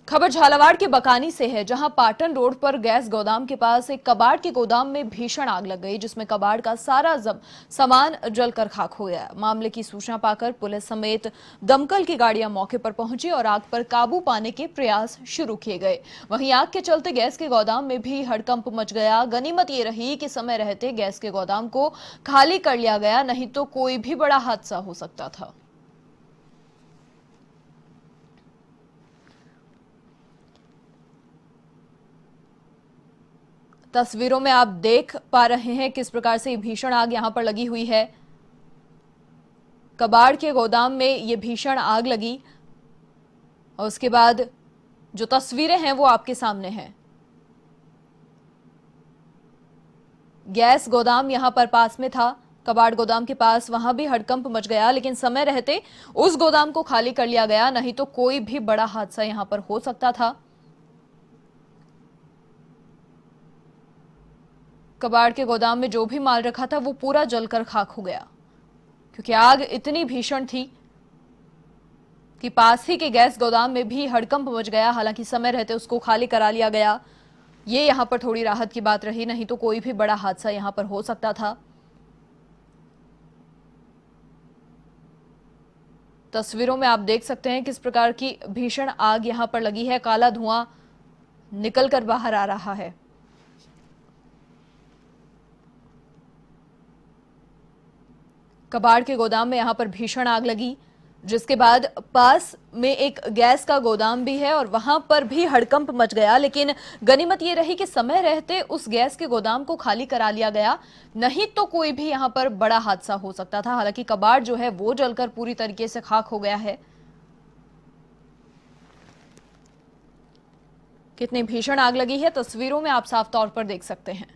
खबर झालावाड़ के बकानी से है, जहां पाटन रोड पर गैस गोदाम के पास एक कबाड़ के गोदाम में भीषण आग लग गई, जिसमें कबाड़ का सारा सामान जलकर खाक हो गया। मामले की सूचना पाकर पुलिस समेत दमकल की गाड़ियां मौके पर पहुंची और आग पर काबू पाने के प्रयास शुरू किए गए। वहीं आग के चलते गैस के गोदाम में भी हड़कंप मच गया। गनीमत ये रही कि समय रहते गैस के गोदाम को खाली कर लिया गया, नहीं तो कोई भी बड़ा हादसा हो सकता था। तस्वीरों में आप देख पा रहे हैं किस प्रकार से भीषण आग यहां पर लगी हुई है। कबाड़ के गोदाम में ये भीषण आग लगी और उसके बाद जो तस्वीरें हैं वो आपके सामने हैं। गैस गोदाम यहां पर पास में था, कबाड़ गोदाम के पास, वहां भी हड़कंप मच गया, लेकिन समय रहते उस गोदाम को खाली कर लिया गया, नहीं तो कोई भी बड़ा हादसा यहां पर हो सकता था। कबाड़ के गोदाम में जो भी माल रखा था वो पूरा जलकर खाक हो गया, क्योंकि आग इतनी भीषण थी कि पास ही के गैस गोदाम में भी हड़कंप मच गया। हालांकि समय रहते उसको खाली करा लिया गया। ये यहां पर थोड़ी राहत की बात रही, नहीं तो कोई भी बड़ा हादसा यहां पर हो सकता था। तस्वीरों में आप देख सकते हैं किस प्रकार की भीषण आग यहां पर लगी है। काला धुआं निकलकर बाहर आ रहा है। कबाड़ के गोदाम में यहां पर भीषण आग लगी, जिसके बाद पास में एक गैस का गोदाम भी है और वहां पर भी हड़कंप मच गया। लेकिन गनीमत ये रही कि समय रहते उस गैस के गोदाम को खाली करा लिया गया, नहीं तो कोई भी यहां पर बड़ा हादसा हो सकता था। हालांकि कबाड़ जो है वो जलकर पूरी तरीके से खाक हो गया है। कितनी भीषण आग लगी है तस्वीरों में आप साफ तौर पर देख सकते हैं।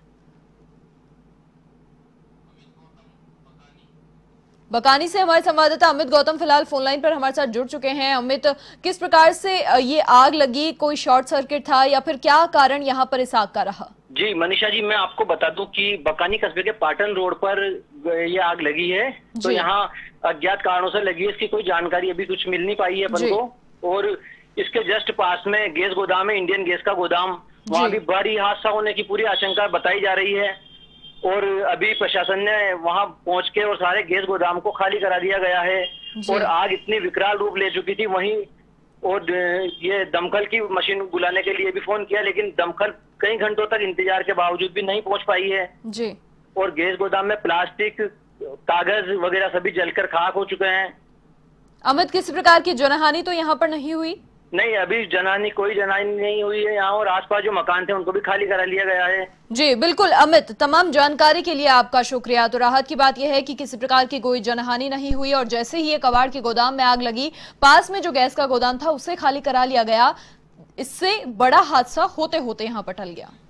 बकानी से हमारे संवाददाता अमित गौतम फिलहाल फोन लाइन पर हमारे साथ जुड़ चुके हैं। अमित, किस प्रकार से ये आग लगी? कोई शॉर्ट सर्किट था या फिर क्या कारण यहाँ पर इस आग का रहा? जी मनीषा जी, मैं आपको बता दूं कि बकानी कस्बे के पाटन रोड पर ये आग लगी है। तो यहाँ अज्ञात कारणों से लगी है, इसकी कोई जानकारी अभी कुछ मिल नहीं पाई है अपन को। और इसके जस्ट पास में गैस गोदाम है, इंडियन गैस का गोदाम, वहाँ भी भारी हादसा होने की पूरी आशंका बताई जा रही है। और अभी प्रशासन ने वहां पहुंच के और सारे गैस गोदाम को खाली करा दिया गया है। और आग इतनी विकराल रूप ले चुकी थी वहीं, और ये दमकल की मशीन बुलाने के लिए भी फोन किया, लेकिन दमकल कई घंटों तक इंतजार के बावजूद भी नहीं पहुंच पाई है जी। और गैस गोदाम में प्लास्टिक, कागज वगैरह सभी जलकर खाक हो चुके हैं। अमित, किसी प्रकार की जनहानि तो यहाँ पर नहीं हुई? नहीं, अभी कोई जनहानि नहीं हुई है यहाँ, और आसपास जो मकान थे उनको भी खाली करा लिया गया है। जी बिल्कुल अमित, तमाम जानकारी के लिए आपका शुक्रिया। तो राहत की बात यह है कि किसी प्रकार की कोई जनहानि नहीं हुई और जैसे ही ये कबाड़ के गोदाम में आग लगी, पास में जो गैस का गोदाम था उसे खाली करा लिया गया। इससे बड़ा हादसा होते होते यहाँ पर टल गया।